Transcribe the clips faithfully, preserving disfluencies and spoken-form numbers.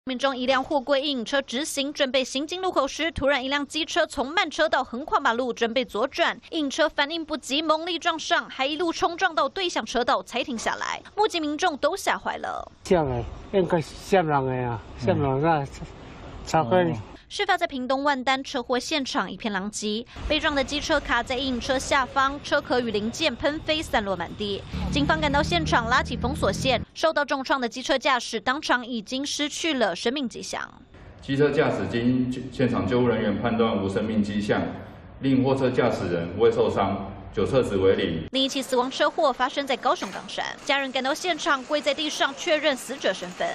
民众一辆货柜阴影车直行，准备行经路口时，突然一辆机车从慢车道横跨马路，准备左转，阴影车反应不及，猛力撞上，还一路冲撞到对向车道才停下来。目击民众都吓坏了。 像诶，应该是闪人的啊，闪人啊，超快。 事发在屏东万丹，车祸现场一片狼藉，被撞的机车卡在阴影车下方，车壳与零件喷飞散落满地。警方赶到现场，拉起封锁线，受到重创的机车驾驶当场已经失去了生命迹象。 机车驾驶经现场救护人员判断无生命迹象，另货车驾驶人未受伤。 酒测值为零。 另一起死亡车祸发生在高雄冈山，家人赶到现场，跪在地上确认死者身份。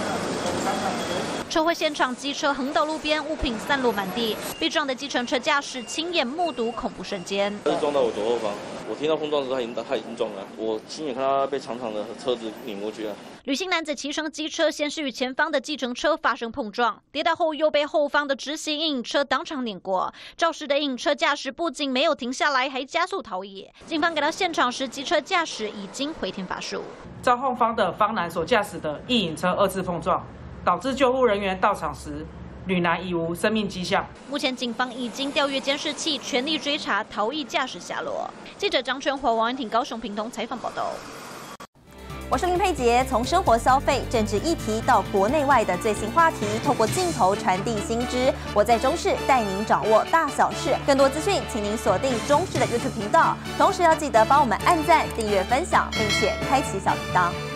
车祸现场，机车横倒路边，物品散落满地。被撞的计程车驾驶亲眼目睹恐怖瞬间。 他是撞到我左后方，我听到碰撞的时候，他已经他已经撞了，我亲眼看他被长长的车子碾过去了。 吕姓男子骑乘机车，先是与前方的计程车发生碰撞，跌倒后又被后方的直行阴影车当场碾过。肇事的阴影车驾驶不仅没有停下来，还加速逃逸。警方赶到现场时，机车驾驶已经回天乏术。 遭后方的方男所驾驶的阴影车二次碰撞，导致救护人员到场时，吕男已无生命迹象。 目前警方已经调阅监视器，全力追查逃逸驾驶下落。记者张春华、王安婷高雄屏东采访报道。 我是林佩杰，从生活消费、政治议题到国内外的最新话题，透过镜头传递新知。我在中视带您掌握大小事，更多资讯，请您锁定中视的 YouTube 频道。同时要记得帮我们按赞、订阅、分享，并且开启小铃铛。